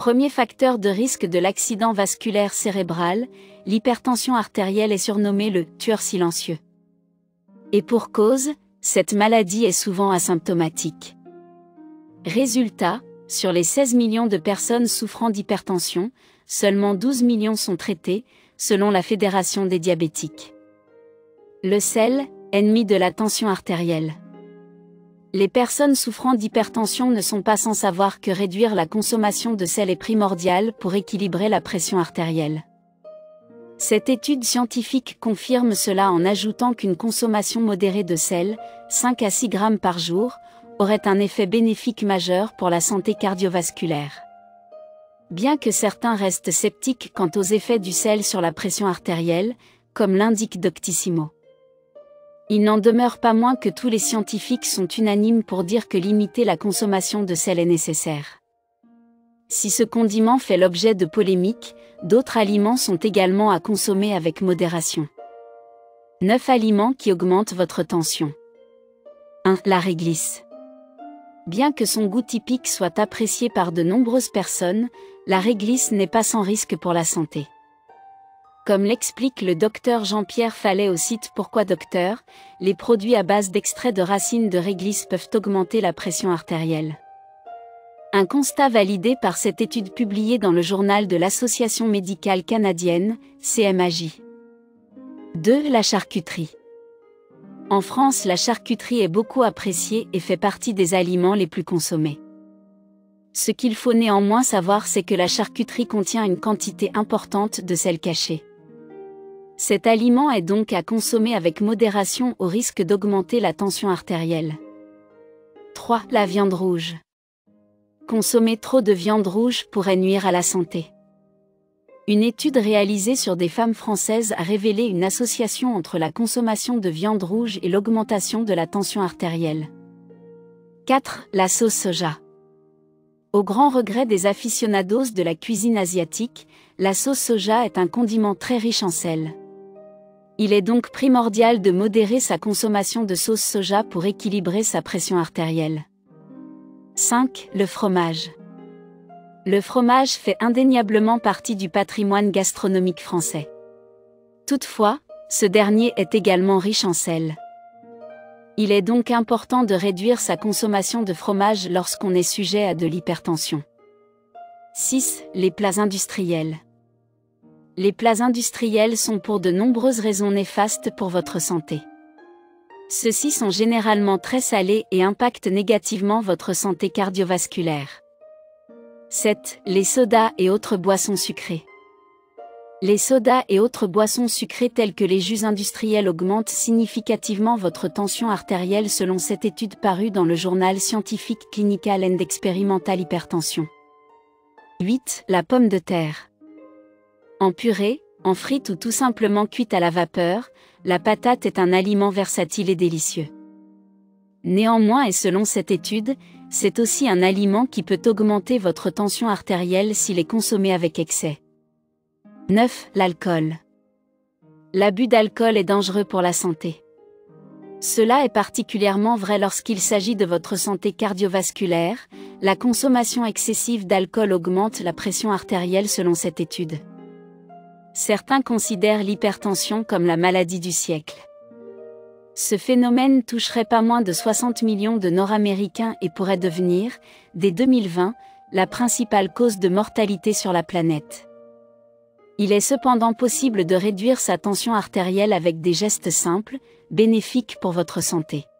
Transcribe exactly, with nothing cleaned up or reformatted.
Premier facteur de risque de l'accident vasculaire cérébral, l'hypertension artérielle est surnommée le « tueur silencieux ». Et pour cause, cette maladie est souvent asymptomatique. Résultat, sur les seize millions de personnes souffrant d'hypertension, seulement douze millions sont traitées, selon la Fédération des diabétiques. Le sel, ennemi de la tension artérielle. Les personnes souffrant d'hypertension ne sont pas sans savoir que réduire la consommation de sel est primordial pour équilibrer la pression artérielle. Cette étude scientifique confirme cela en ajoutant qu'une consommation modérée de sel, cinq à six grammes par jour, aurait un effet bénéfique majeur pour la santé cardiovasculaire. Bien que certains restent sceptiques quant aux effets du sel sur la pression artérielle, comme l'indique Doctissimo. Il n'en demeure pas moins que tous les scientifiques sont unanimes pour dire que limiter la consommation de sel est nécessaire. Si ce condiment fait l'objet de polémiques, d'autres aliments sont également à consommer avec modération. neuf aliments qui augmentent votre tension. un. La réglisse. Bien que son goût typique soit apprécié par de nombreuses personnes, la réglisse n'est pas sans risque pour la santé. Comme l'explique le docteur Jean-Pierre Fallet au site Pourquoi Docteur, les produits à base d'extrait de racines de réglisse peuvent augmenter la pression artérielle. Un constat validé par cette étude publiée dans le journal de l'Association médicale canadienne, C M A J. deux. La charcuterie. En France, la charcuterie est beaucoup appréciée et fait partie des aliments les plus consommés. Ce qu'il faut néanmoins savoir, c'est que la charcuterie contient une quantité importante de sel caché. Cet aliment est donc à consommer avec modération au risque d'augmenter la tension artérielle. trois. La viande rouge. Consommer trop de viande rouge pourrait nuire à la santé. Une étude réalisée sur des femmes françaises a révélé une association entre la consommation de viande rouge et l'augmentation de la tension artérielle. quatre. La sauce soja. Au grand regret des aficionados de la cuisine asiatique, la sauce soja est un condiment très riche en sel. Il est donc primordial de modérer sa consommation de sauce soja pour équilibrer sa pression artérielle. cinq. Le fromage. Le fromage fait indéniablement partie du patrimoine gastronomique français. Toutefois, ce dernier est également riche en sel. Il est donc important de réduire sa consommation de fromage lorsqu'on est sujet à de l'hypertension. six. Les plats industriels. Les plats industriels sont pour de nombreuses raisons néfastes pour votre santé. Ceux-ci sont généralement très salés et impactent négativement votre santé cardiovasculaire. sept. Les sodas et autres boissons sucrées. Les sodas et autres boissons sucrées telles que les jus industriels augmentent significativement votre tension artérielle selon cette étude parue dans le journal scientifique Clinical and Experimental Hypertension. huit. La pomme de terre. En purée, en frite ou tout simplement cuite à la vapeur, la patate est un aliment versatile et délicieux. Néanmoins, et selon cette étude, c'est aussi un aliment qui peut augmenter votre tension artérielle s'il est consommé avec excès. neuf. L'alcool. L'abus d'alcool est dangereux pour la santé. Cela est particulièrement vrai lorsqu'il s'agit de votre santé cardiovasculaire. La consommation excessive d'alcool augmente la pression artérielle selon cette étude. Certains considèrent l'hypertension comme la maladie du siècle. Ce phénomène toucherait pas moins de soixante millions de Nord-Américains et pourrait devenir, dès deux mille vingt, la principale cause de mortalité sur la planète. Il est cependant possible de réduire sa tension artérielle avec des gestes simples, bénéfiques pour votre santé.